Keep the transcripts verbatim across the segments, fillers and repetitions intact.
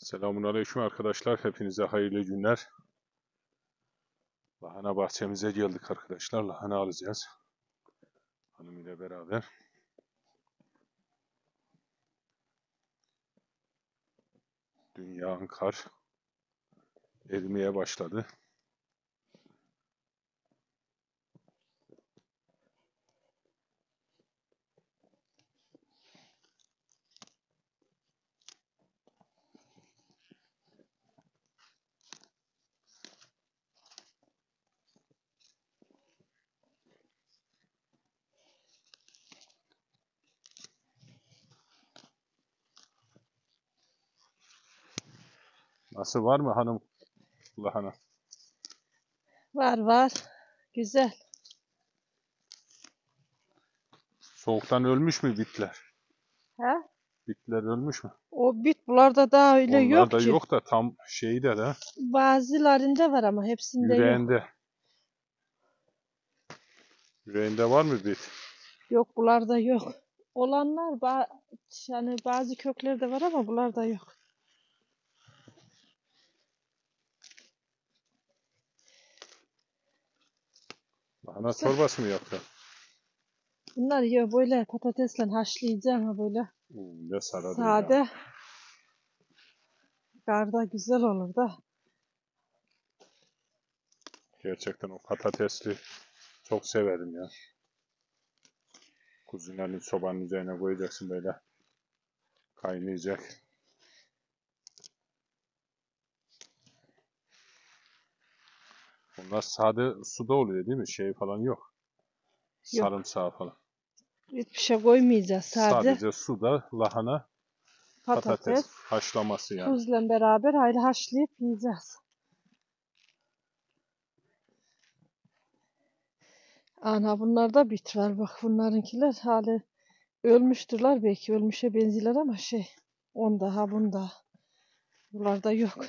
Selamünaleyküm arkadaşlar. Hepinize hayırlı günler. Lahana bahçemize geldik arkadaşlar. Lahana alacağız. Hanım ile beraber. Dün yağan kar erimeye başladı. Nasıl, var mı hanım lahana? Var var. Güzel. Soğuktan ölmüş mü bitler? He? Bitler ölmüş mü? O bit buralarda daha öyle Onlar yok da ki. yok da tam şeyde de Bazılarında var ama hepsinde yok. yüreğinde. Yüreğinde var mı bit? Yok buralarda yok. Olanlar ba yani bazı köklerde var ama buralarda yok. Lahana çorbası mı yaptın? Bunlar ya böyle patatesle haşlayacağım ha böyle. Hmm, ne saradı ya. Sade. Garda güzel olur da. Gerçekten o patatesli çok severim ya. Kuzinanın sobanın üzerine koyacaksın böyle. Kaynayacak. Bunlar sade suda oluyor değil mi? Şey falan yok. Yok. Sarımsağı falan. Hiçbir şey koymayacağız. Sadece Sadece suda lahana, patates, patates, haşlaması yani. tuzla beraber hayli haşlayıp yiyeceğiz. Ana bunlarda bit var. Bak bunlarınkiler hali ölmüştürler, belki ölmüşe benziyorlar ama şey onda ha bunda buralarda yok.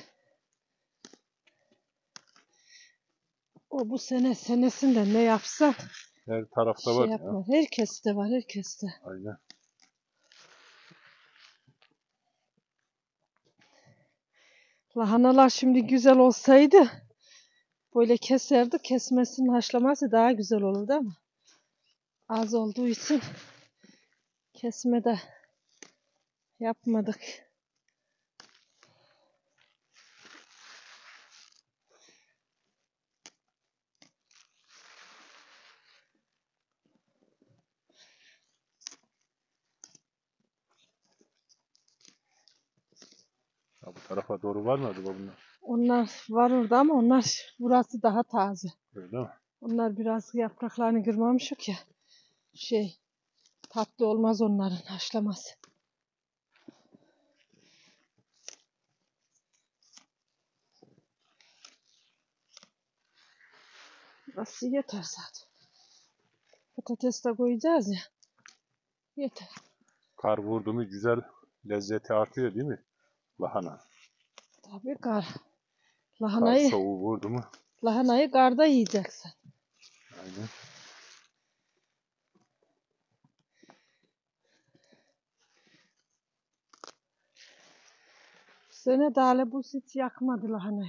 O bu sene senesinden ne yapsa Her tarafta şey var ya. yapmaz. Herkeste var, herkeste. Aynen. Lahanalar şimdi güzel olsaydı böyle keserdik. Kesmesinin haşlaması daha güzel olurdu ama az olduğu için kesme de yapmadık. Ya bu tarafa doğru var mı acaba bunlar? Onlar var orada ama onlar burası daha taze. Öyle mi? Onlar biraz yapraklarını kırmamışık ya. Şey tatlı olmaz onların haşlaması. Burası yeter zaten. Patates de koyacağız ya. Yeter. Kar vurdu mu güzel lezzeti artıyor değil mi? Lahana. Tabii kar. Kar Lahanayı, soğuğu vurdu mu? lahanayı karda yiyeceksin. Aynen. Bu sene daha bu hiç yakmadı lahanayı.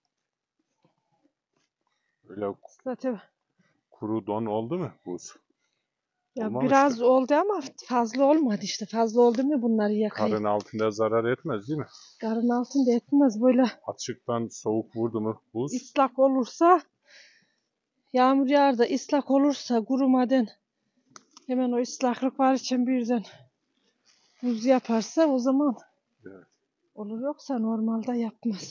Öyle Zaten kuru don oldu mu buz? ya Olmamıştır. biraz oldu ama fazla olmadı işte. Fazla oldu mu bunları yakayım. Karın altında zarar etmez değil mi? Karın altında etmez böyle Açıktan soğuk vurdu mu buz? ıslak olursa, yağmur yağar da ıslak olursa kurumadan hemen o ıslaklık var için birden buz yaparsa o zaman Evet. olur, yoksa normalde yapmaz.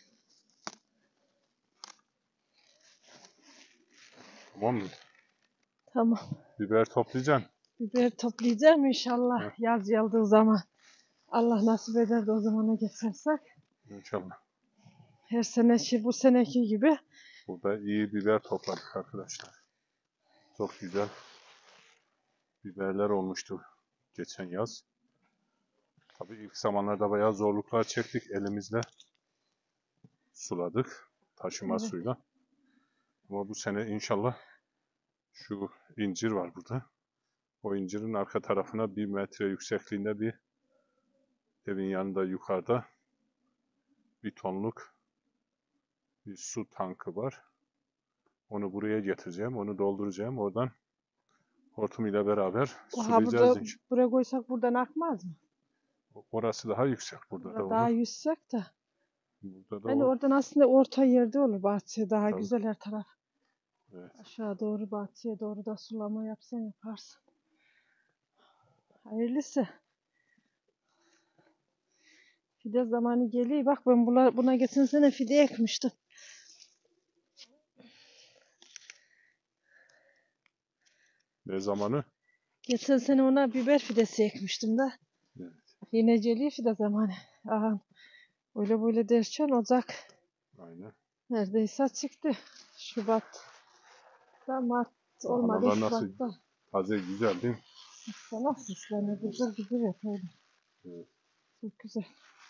Tamam mı? Tamam. Biber toplayacaksın. Biber toplayacağım inşallah Heh, yaz geldiği zaman. Allah nasip eder de o zamana geçersek. İnşallah. Her seneki bu seneki gibi. Burada iyi biber topladık arkadaşlar. Çok güzel biberler olmuştu geçen yaz. Tabii ilk zamanlarda bayağı zorluklar çektik. Elimizle suladık. Taşıma Evet. suyla. Ama bu sene inşallah şu incir var burada. O incirin arka tarafına bir metre yüksekliğinde bir evin yanında yukarıda bir tonluk bir su tankı var. Onu buraya getireceğim. Onu dolduracağım. Oradan hortum ile beraber Oha sulayacağız burada inşallah. buraya koysak buradan akmaz mı? Orası daha yüksek. Burada da Burada daha olur. yüksek de. Burada da Hani olur. oradan aslında orta yerde olur bahçe. Daha Tabii. güzel her taraf. Evet. Aşağı doğru bahçeye doğru da sulama yapsan yaparsın. Hayırlısı. Fide zamanı geliyor. Bak ben buna, buna geçen sene fide ekmiştim. Ne zamanı? Geçen sene ona biber fidesi ekmiştim de. Evet. Yine geliyor fide zamanı. Aha, öyle böyle derken Ocak Aynen. neredeyse çıktı. Şubat. Da Mart olmadı Analar nasıl Şubat'ta. taze, güzel değil mi? Sana süsleniyor. Güzel güzel yapıyor. Evet. Çok güzel.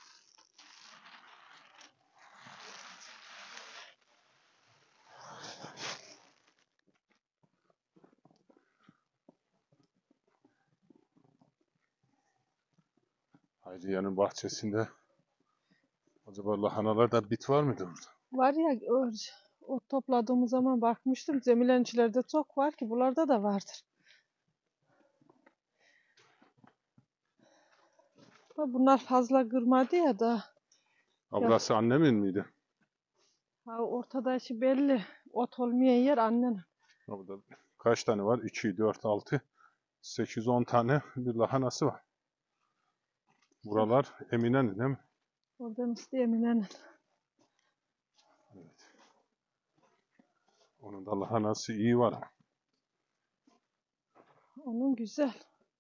Hayriye'nin bahçesinde acaba lahanalarda bit var mıydı orada? Var ya o, o topladığımız zaman bakmıştım. Cemile'ninkilerde çok var ki buralarda da vardır. Da bunlar fazla kırmadı ya da. Ha, burası annemin miydi? Ha, ortada işi belli. Ot olmayan yer annen. Ha, burada kaç tane var? iki, dört, altı, sekiz, on tane bir lahanası var. Buralar Emine'nin değil mi? Oradan isteyeminenin. Evet. Onun da lahanası iyi var ama. Onun güzel.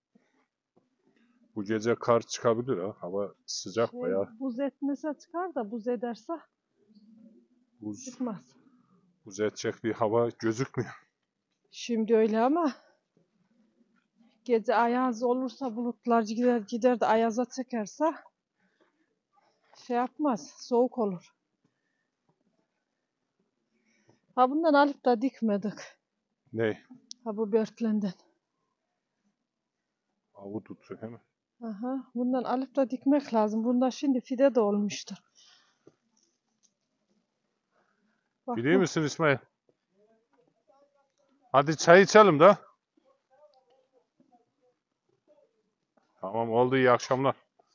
Bu gece kar çıkabilir ha. Hava sıcak Şey, bayağı. buz etmese çıkar da buz ederse Buz, çıkmaz. buz edecek bir hava gözükmüyor. Şimdi öyle ama gece ayaz olursa bulutlar gider gider de ayaza çekerse şey yapmaz. Soğuk olur. Ha bundan alıp da dikmedik. Ne? Ha bu börtlenden. Avu tutuyor hemen. Aha, bundan alıp da dikmek lazım. Bunda şimdi fide de olmuştur. Bak Biliyor bu musun İsmail? Hadi çay içelim de. Tamam oldu, iyi akşamlar.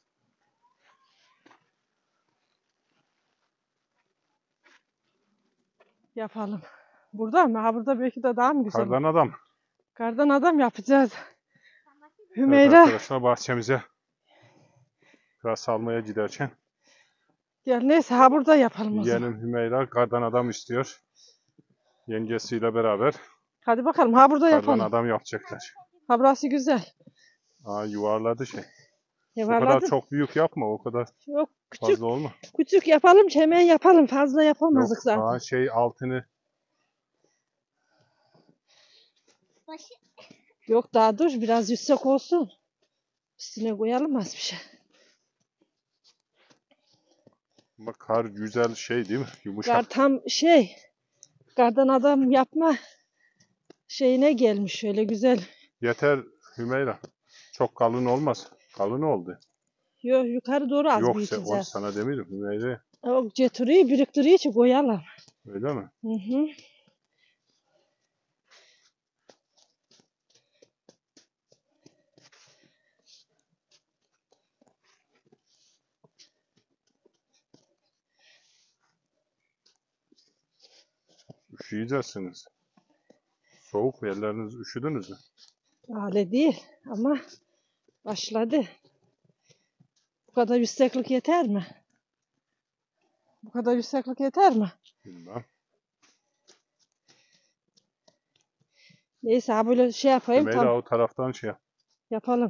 yapalım. Burada mı? Ha burada belki de daha mı güzel olur? Kardan adam. Kardan adam yapacağız. Evet Hümeyra arkadaşlar, bahçemize biraz almaya giderken gel neyse ha burada yapalım o zaman. yeğenim Hümeyra kardan adam istiyor. Yengesiyle beraber Hadi bakalım ha burada kardan yapalım. adam yapacaklar. Ha burası güzel. Aa, yuvarladı şey. O kadar Yuvarladı. çok büyük yapma, o kadar Yok küçük fazla olma. küçük yapalım ki hemen yapalım. Fazla Yok, yapamazdık zaten. aa, şey altını Yok daha dur biraz yüksek olsun. Üstüne koyalım az bir şey. bak, kar güzel şey değil mi? Kar Yumuşak. tam şey kardan adam yapma şeyine gelmiş şöyle güzel. Yeter Hümeyra. Çok kalın olmaz. Kalın oldu. Yok yukarı doğru az Yoksa on büyüteceğiz. sana demirim Hümeyra. O getiriyor biriktiriyor ki koyalım. Öyle mi? Hı hı. Üşüyeceksiniz. Soğuk, elleriniz üşüdünüz mü? Öyle değil ama başladı. Bu kadar yükseklik yeter mi? Bu kadar yükseklik yeter mi? Bilmem. Neyse ha böyle şey yapayım Hümeyra tam o taraftan şey yap. yapalım.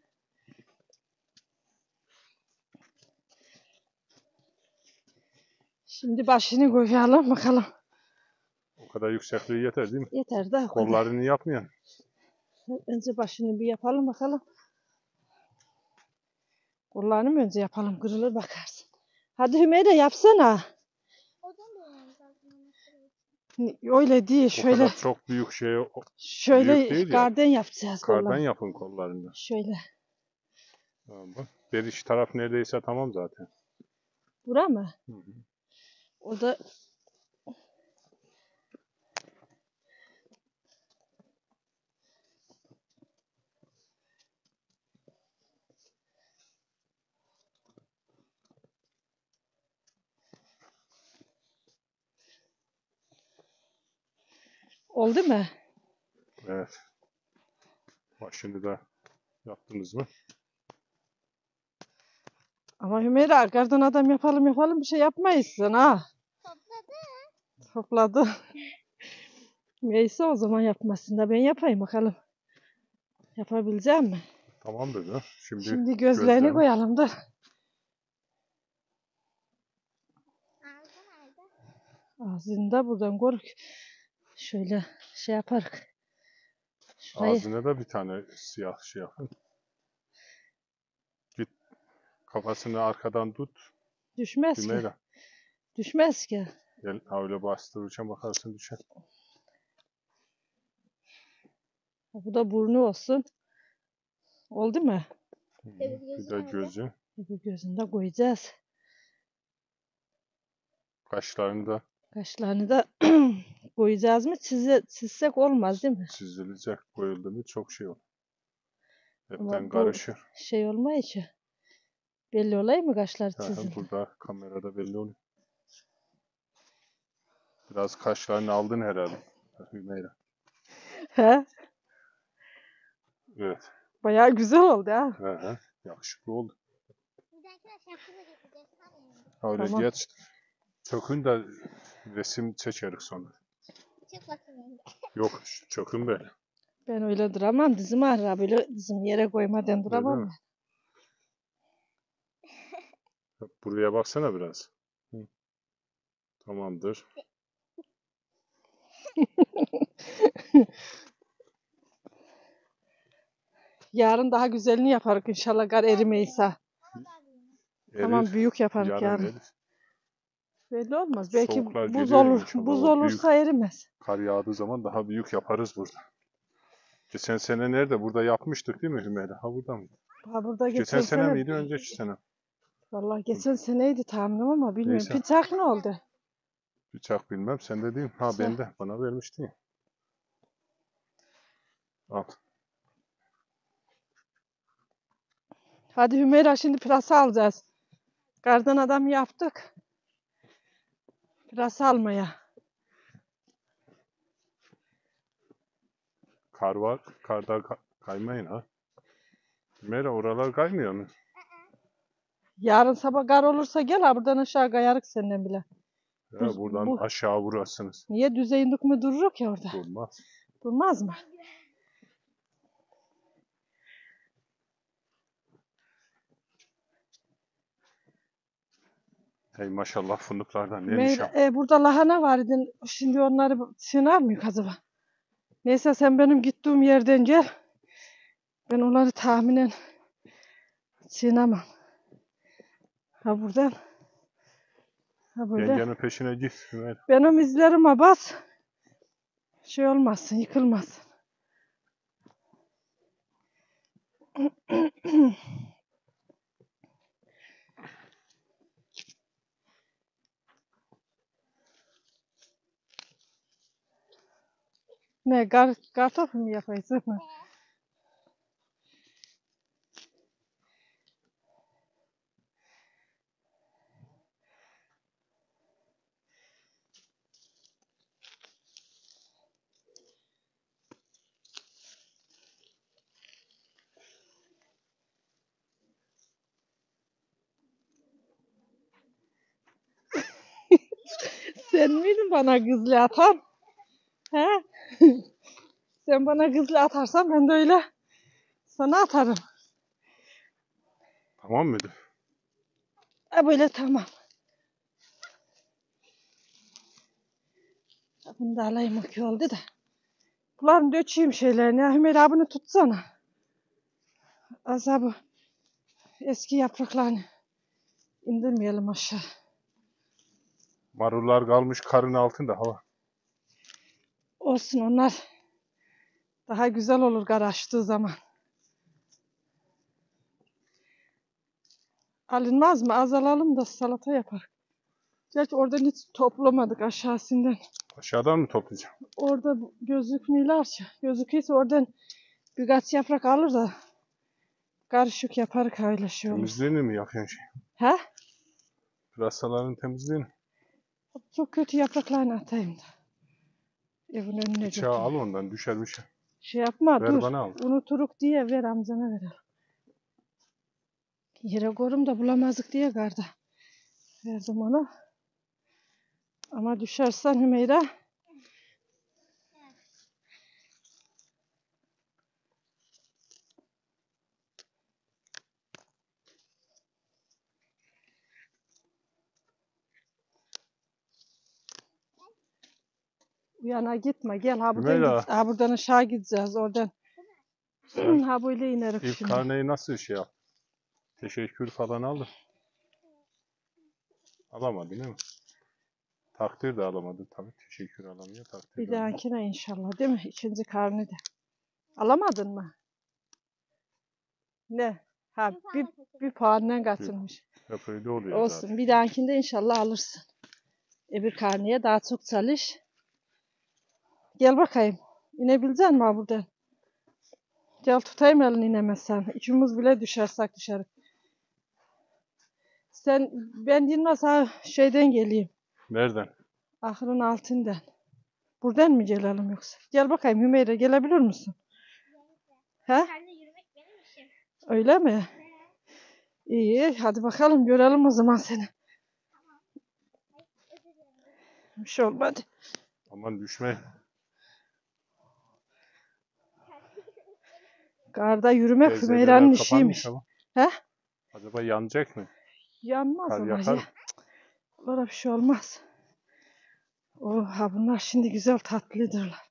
Şimdi başını koyalım bakalım. O kadar yüksekliği yeter değil mi? Yeter de o kadar. Kollarını yapmayan. Önce başını bir yapalım bakalım. Kollarını mı önce yapalım? Kırılır bakarsın. Hadi Hümeyra yapsana. Öyle değil. O Şöyle kadar çok büyük şey, o- şöyle büyük değil ya. garden yapacağız Kardan kollar. yapın kollarını. Şöyle. Tamam bak. Beriş taraf neredeyse tamam zaten. Bura mı? Hı hı. O da oldu mu? Evet. Başını da yaptınız mı? Ama Hümeyra kardan adam yapalım yapalım bir şey yapmayız sen ha. Topladı. Topladı. Neyse o zaman yapmasın da ben yapayım bakalım. Yapabilecek mi? Tamam dedi. Şimdi, Şimdi gözlerini gözlerini- koyalım da. Ağzı nerede? Ağzını da buradan kork. Şöyle şey yaparak. Şurayı Ağzına da bir tane siyah şey yapın. Git kafasını arkadan tut. düşmez ki. Hümeyra. Düşmez ki. Gel ha öyle bastırırken bakarsın düşer. Bu da burnu olsun. Oldu mu? Hı hı. Evet, Bir gözü de nerede? gözü. Bir gözünü de koyacağız. Kaşlarını da Kaşlarını da koyacağız mı? Çize, çizsek olmaz değil mi? çizilecek. Koyuldu mu çok şey olur. Hepten Ama bu karışır. şey olmayı ki. Belli olay mı kaşlar Ha, çizildi? burada kamerada belli oluyor. Biraz kaşlarını aldın herhalde. Hümeyra. He? Evet. Bayağı güzel oldu ha. He he. Yakışıklı oldu. Bir dahakine şapkayla getireceğiz. Tamam. Ha, öyle Tamam. geç. Çökün de resim çekeriz sonra. Çık bakayım. Yok çökün böyle. Ben öyle duramam. Dizim ağrır. Böyle dizimi yere koymadan Öyle duramam mi? ben. Bak, buraya baksana biraz. Hı. Tamamdır. Yarın daha güzelini yaparız inşallah kar erimeyse. Tamam Erir. büyük yaparız Yarın yarın. erir. Belli olmaz. Belki Soğuklar buz geliyor olur. inşallah. Buz O olursa erimez. Kar yağdığı zaman daha büyük yaparız burada. Geçen sene nerede? Burada yapmıştık değil mi Hümeyra? Ha burada mı? Ha burada Geçen, geçen, sene, sene, miydi? Önceki sene. vallahi geçen seneydi tahminim ama bilmiyorum. Neyse. Bıçak ne oldu? Bıçak bilmem. Sen de değil mi? Ha Bıçak. bende. Bana vermiştin ya. Al. Hadi Hümeyra şimdi pırasa alacağız. Kardan adam yaptık. Pırasa almaya. Kar var. Karda ka- kaymayın ha. Hümeyra oralar kaymıyor mu? Yarın sabah kar olursa gel ha buradan aşağı kayarık seninle bile. Ya Buz- buradan bu- aşağı vurasınız. Niye düzeyindik mi dururuk ya orada? Durmaz. Durmaz mı? Hey maşallah fındıklardan ne Meyve, nişan. e, burada lahana vardı. Şimdi onları sığınar mıyız acaba? Neyse sen benim gittiğim yerden gel. Ben onları tahminen sığınamam. Ha buradan. Ha böyle. Yengenin peşine git Hümeyra. Benim izlerime bas. Şey olmasın, yıkılmasın. Ne, kar, kartopu mu yapaysın? Sen miydin bana kızlı atan? He? Sen bana kızlı atarsan ben de öyle sana atarım. Tamam mıydı? Ha böyle tamam. Bunu da alayım ki oldu da. Bunların döçeyim şeylerini ya. Hümeyra bunu tutsana. Azabı eski yapraklarını indirmeyelim aşağı. Marullar kalmış karın altında hava. Olsun onlar daha güzel olur kar açtığı zaman. Alınmaz mı? Az alalım da salata yapar. Gerçi oradan hiç toplamadık aşağısından. Aşağıdan mı toplayacağım? Orada gözükmüyorlarsa. Gözüküyorsa oradan birkaç yaprak alır da karışık yapar öyle şey olur. Temizliğini mi yapıyorsun şey? He? Pırasaların temizliğini. Çok kötü yapraklarını atayım da. Evin önüne Bıçağı götür. al ondan düşer bir şey. Şey yapma Ver dur. bana al. Unuturuk diye ver amcana verelim. Yere korum da bulamazdık diye garda. Verdim onu. Ama düşersen Hümeyra. Uyana gitme gel ha buradan Hümeyra. git. Ha buradan aşağı gideceğiz oradan. Ha böyle inerik İlk şimdi. karneyi nasıl şey yap? Teşekkür falan aldın. Alamadın değil mi? Takdir de alamadın tabii. Teşekkür alamıyor. Takdir Bir de alamıyor. dahakine inşallah değil mi? İkinci karnı da. Alamadın mı? Ne? Ha bir, bir puanla katılmış. Hep öyle oluyor Olsun. zaten. Bir dahakinde inşallah alırsın. Öbür karneye daha çok çalış. Gel bakayım. İnebilecek misin ha buradan? Gel tutayım elini inemezsen. İkimiz bile düşersek dışarı. Sen ben Yılmaz ha şeyden geleyim. Nereden? Ahırın altından. Buradan mı gelelim yoksa? Gel bakayım Hümeyre gelebilir misin? He? Seninle yürümek benim işim. Öyle mi? İyi hadi bakalım görelim o zaman seni. Özür dilerim. Bir şey olmadı. Aman düşme. Karda yürümek Teyzeler Hümeyre'nin kapanmış işiymiş. ama. He? Acaba yanacak mı? Yanmaz Kar ama yakar ya. mı? Onlara bir şey olmaz. Oha bunlar şimdi güzel tatlıdırlar.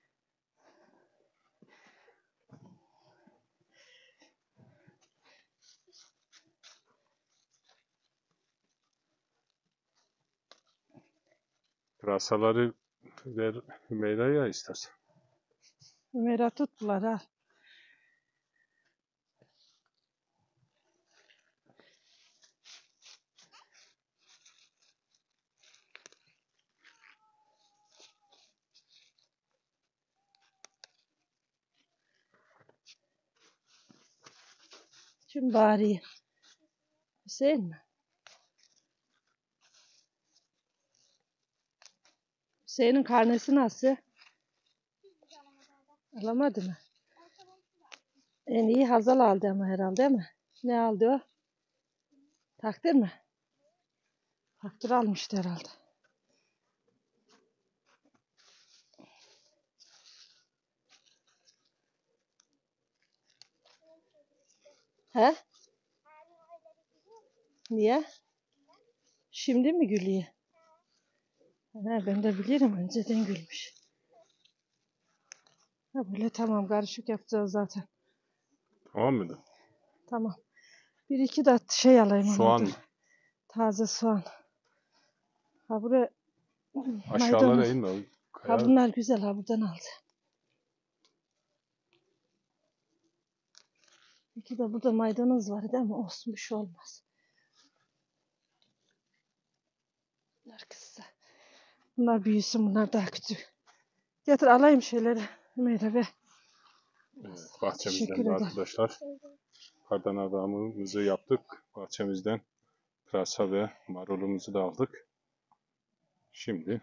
Pırasaları ver Hümeyra'ya istersen. Hümeyre tuttular ha. Kim bari? Hüseyin mi? Hüseyin'in karnesi nasıl? Alamadı mı? En iyi Hazal aldı ama herhalde değil mi? Ne aldı o? Takdir mi? Takdir almıştı herhalde. He? Niye? Şimdi mi gülüyor? Ha, ben de bilirim önceden gülmüş. Ha, böyle tamam karışık yapacağız zaten. Tamam mıydı? Tamam. Bir iki de şey alayım Soğan onlardan. mı? Taze soğan. Ha buraya Aşağılara maydanoz. inme. Ha Kaya. bunlar güzel ha buradan aldı. İki de burada maydanoz var değil mi? Olsun bir şey olmaz. Bunlar kısa. Bunlar büyüsün bunlar daha küçük. Getir alayım şeyleri. Hümeyre ver. Evet, Teşekkür bahçemizden de ederim. arkadaşlar kardan adamımızı yaptık. Bahçemizden pırasa ve marulumuzu da aldık. Şimdi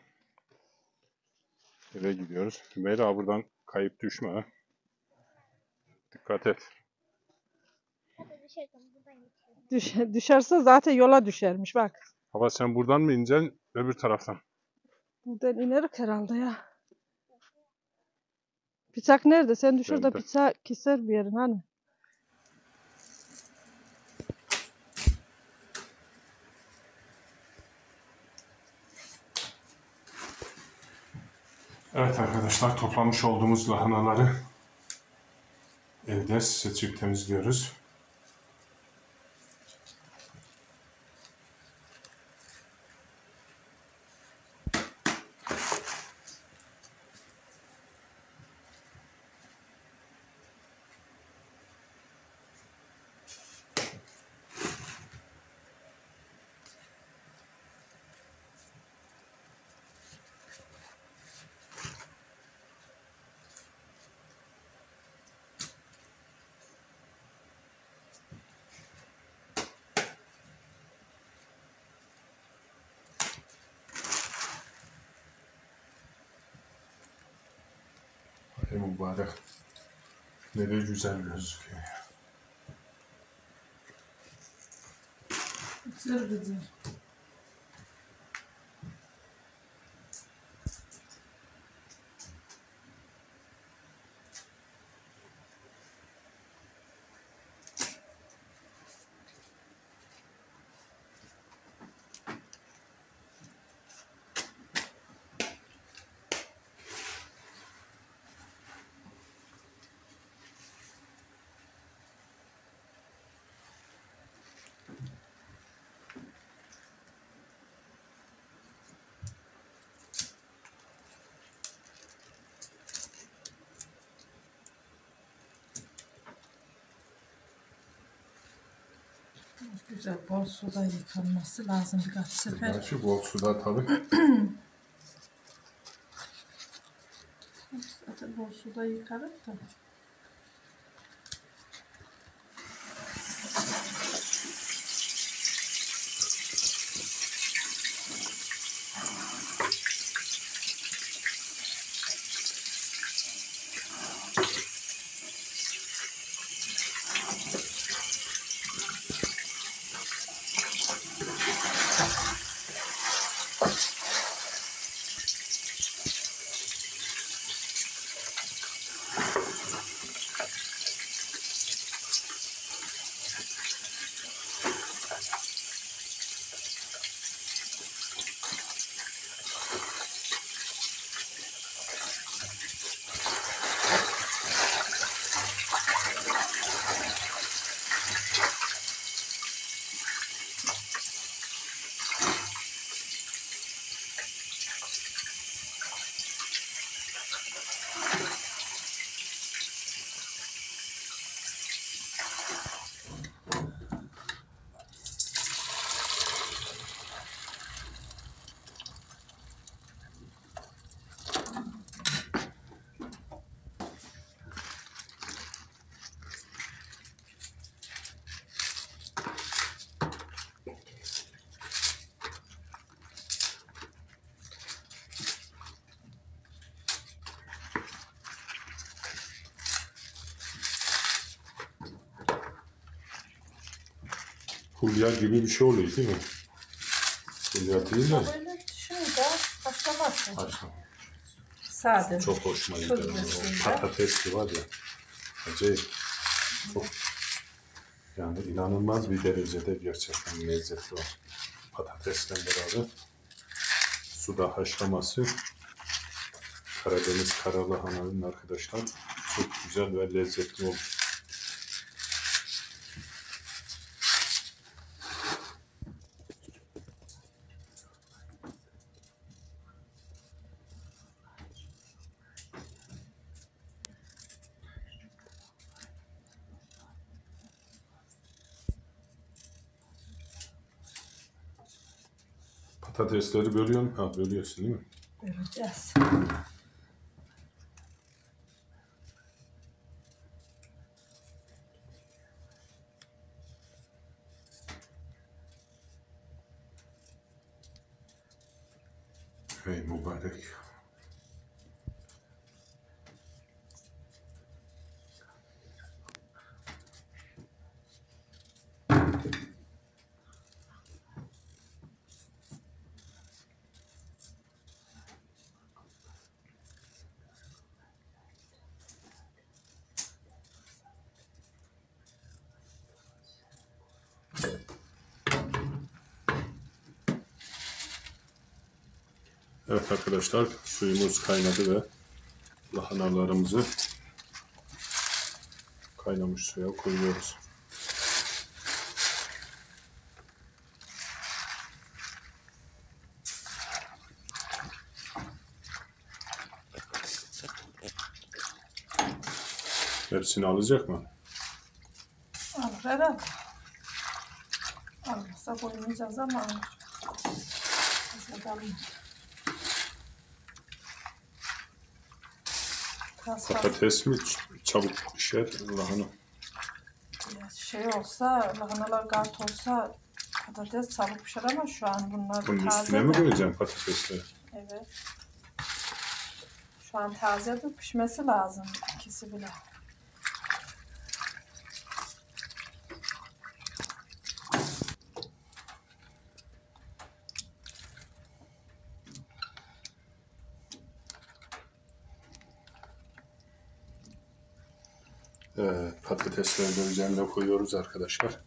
eve gidiyoruz. Hümeyra buradan kayıp düşme ha. Dikkat et. Hadi düşerdim buradan geçiyorum. Düş, düşerse zaten yola düşermiş bak. Hava sen buradan mı ineceksin öbür taraftan? Buradan inerik herhalde ya. Bıçak nerede? Sen düş orada Bende. bıçak keser bir yerin hani. Evet arkadaşlar toplamış olduğumuz lahanaları evde seçip temizliyoruz. Ne mübarek. Ne de güzel gözüküyor. Güzel güzel. Güzel bol suda yıkanması lazım birkaç sefer. Gerçi bol suda tabii. Zaten bol suda yıkarım da. Hulya gibi bir şey oluyor değil mi? Hulya değil de. Böyle şurada haşlaması. Haşlama. Sade. Çok hoşuma gider. O patatesli var ya. Acayip. Çok, yani inanılmaz bir derecede gerçekten lezzetli var. Patatesle beraber suda haşlaması. Karadeniz karalahananın arkadaşlar çok güzel ve lezzetli olur. Patatesleri bölüyorum. Ha, bölüyorsun değil mi? Böleceğiz. Hey mübarek. Evet arkadaşlar, suyumuz kaynadı ve lahanalarımızı kaynamış suya koyuyoruz. Hepsini alacak mı? Alır herhalde. Almazsa koymayacağız ama alır. Fazla alır. Biraz fazla Patates mi çabuk pişer lahana? şey olsa, lahanalar gart olsa patates çabuk pişer ama şu an bunlar Bunun taze üstüne mi de. koyacağım patatesleri? Evet. Şu Soğan tazedir. Pişmesi lazım. İkisi bile. Evet, patatesleri de üzerine koyuyoruz arkadaşlar.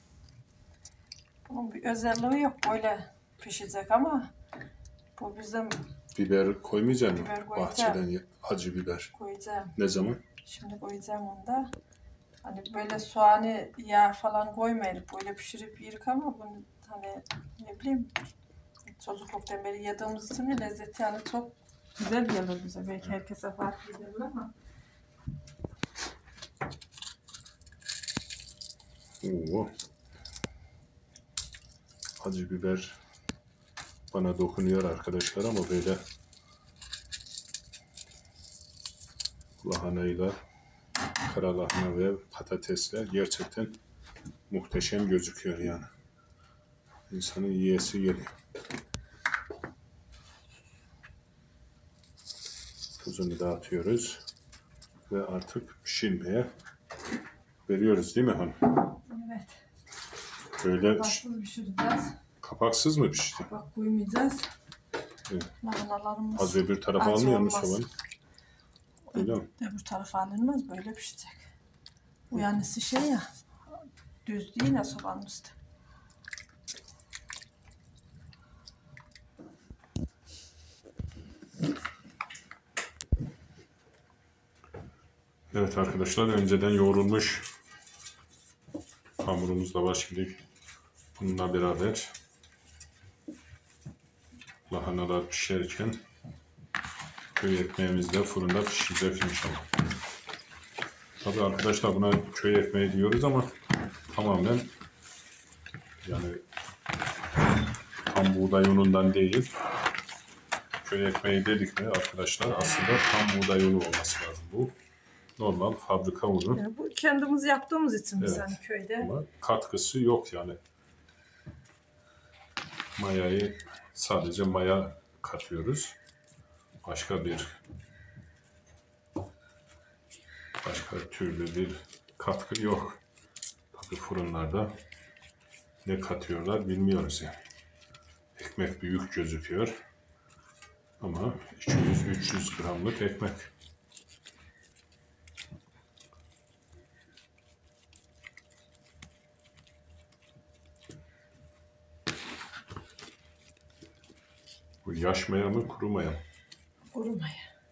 Bunun bir özelliği yok. Böyle pişecek ama bu bizim Biber koymayacak mısın? Biber koyacağım. Bahçeden acı biber. koyacağım. Ne zaman? Şimdi koyacağım onu da. Hani böyle soğanı yağ falan koymayalım. Böyle pişirip yirik ama bunu hani ne bileyim çocukluktan beri yediğimiz için de lezzeti yani çok güzel gelir bize. Belki herkese farklı gelir ama. Oo. Acı biber bana dokunuyor arkadaşlar ama böyle lahanayla kara lahana ve patatesler gerçekten muhteşem gözüküyor yani. İnsanın yiyesi geliyor. Tuzunu dağıtıyoruz ve artık pişirmeye veriyoruz değil mi hanım? Evet. Böyle Kapaksız pişireceğiz. kapaksız mı pişecek? Bak koymayacağız. Evet. Lahanalarımız Az öbür tarafa acı almıyor musun olmaz. sobanı? Öyle mi? Öbür tarafa alınmaz, böyle pişecek. Bu yanısı şey ya, düz değil ya sobanın üstü. Evet arkadaşlar, önceden yoğrulmuş hamurumuz da var şimdi. Bununla beraber lahanalar pişerken köy ekmeğimiz de fırında pişecek inşallah. Tabii arkadaşlar buna köy ekmeği diyoruz ama tamamen yani tam buğday unundan değil. Köy ekmeği dedik mi arkadaşlar aslında tam buğday unu olması lazım bu. Normal fabrika unu. Yani bu kendimiz yaptığımız için biz Evet. hani köyde. Ama katkısı yok yani. Mayayı sadece maya katıyoruz. Başka bir başka türlü bir katkı yok. Tabii fırınlarda ne katıyorlar bilmiyoruz yani. Ekmek büyük gözüküyor. Ama iki yüz üç yüz gramlık ekmek. Bu yaş maya mı kuru maya mı? Kurumaya.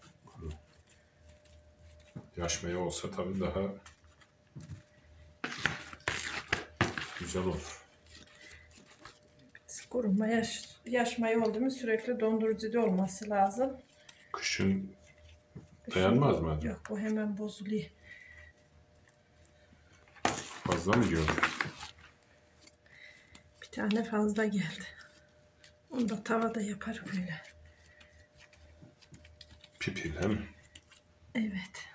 Yaş maya olsa tabii daha güzel olur. Kuruma yaş, yaş maya oldu mu sürekli dondurucuda olması lazım. Kışın dayanmaz mı acaba? Yok, bu hemen bozuluyor. Fazla mı gördün? Bir tane fazla geldi. Onu da tavada yaparım böyle. Pipilem. Evet.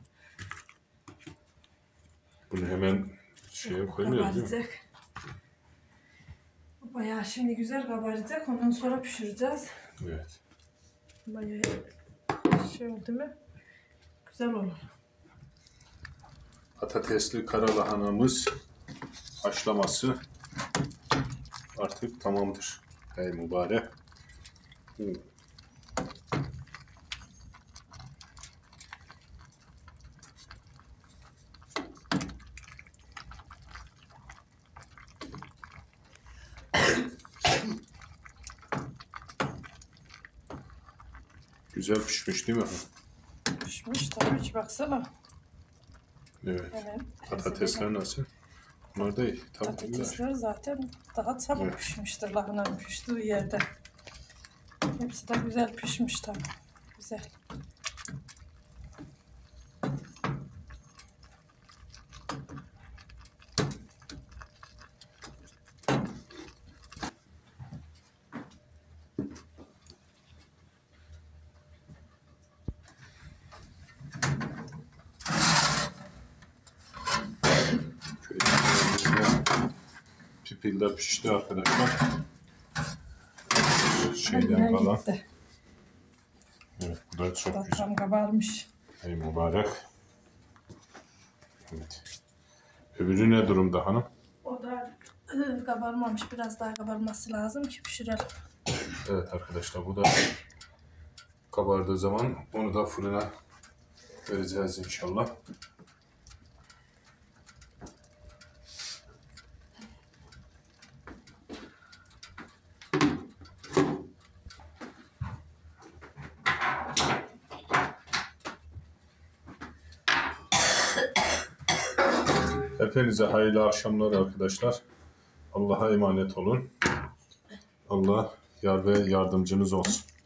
Bunu hemen şeye koymuyoruz değil mi? Kabaracak. Bayağı şimdi güzel kabaracak. Ondan sonra pişireceğiz. Evet. Bayağı şey oldu mu? Güzel olur. Patatesli kara lahanamız haşlaması artık tamamdır. Hey mübarek. Oo. Güzel pişmiş değil mi? Pişmiş tabii ki baksana. Evet. Evet. Patatesler nasıl? Bunlar da iyi. Tamam. Patatesler zaten daha çabuk Evet. pişmiştir lahananın piştiği yerde. Hepsi de güzel pişmiş tabii. Güzel. Pipilde pişti arkadaşlar. Şeyden Yine falan. gitti. Evet, bu Bu da çok Bu da güzel. tam kabarmış. Ey mübarek. Evet. Öbürü ne durumda hanım? O da ıı, kabarmamış. Biraz daha kabarması lazım ki pişirelim. Evet arkadaşlar, bu da kabardığı zaman onu da fırına vereceğiz inşallah. Hepinize hayırlı akşamlar arkadaşlar. Allah'a emanet olun. Allah yar ve yardımcınız olsun.